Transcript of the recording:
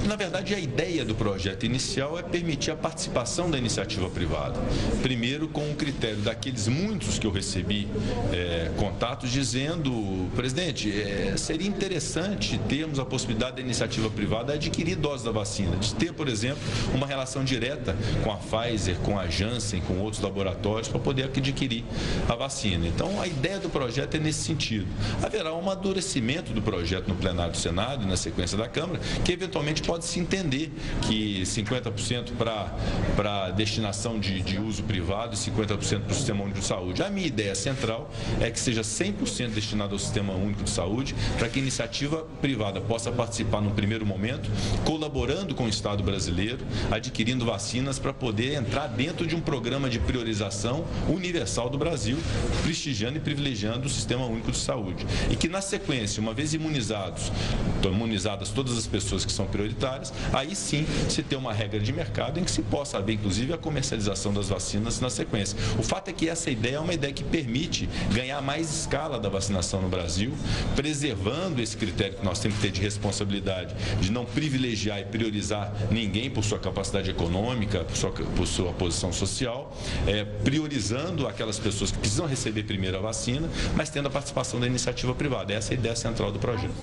Na verdade, a ideia do projeto inicial é permitir a participação da iniciativa privada. Primeiro, com o critério daqueles muitos que eu recebi contatos dizendo, presidente, seria interessante termos a possibilidade da iniciativa privada adquirir doses da vacina, de ter, por exemplo, uma relação direta com a Pfizer, com a Janssen, com outros laboratórios, para poder adquirir a vacina. Então, a ideia do projeto é nesse sentido. Haverá um amadurecimento do projeto no plenário do Senado e na sequência da Câmara, que eventualmente pode se entender que 50% para destinação de uso privado e 50% para o Sistema Único de Saúde. A minha ideia central é que seja 100% destinado ao Sistema Único de Saúde, para que a iniciativa privada possa participar no primeiro momento, colaborando com o Estado brasileiro, adquirindo vacinas para poder entrar dentro de um programa de priorização universal do Brasil, prestigiando e privilegiando o Sistema Único de Saúde. E que, na sequência, uma vez imunizadas todas as pessoas que são prioritárias, aí sim se tem uma regra de mercado em que se possa haver, inclusive, a comercialização das vacinas na sequência. O fato é que essa ideia é uma ideia que permite ganhar mais escala da vacinação no Brasil, preservando esse critério que nós temos que ter de responsabilidade, de não privilegiar e priorizar ninguém por sua capacidade econômica, por sua posição social, priorizando aquelas pessoas que precisam receber primeiro a vacina, mas tendo a participação da iniciativa privada. Essa é a ideia central do projeto.